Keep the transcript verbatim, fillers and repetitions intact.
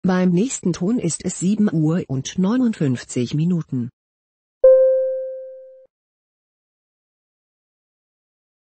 Beim nächsten Ton ist es sieben Uhr und neunundfünfzig Minuten.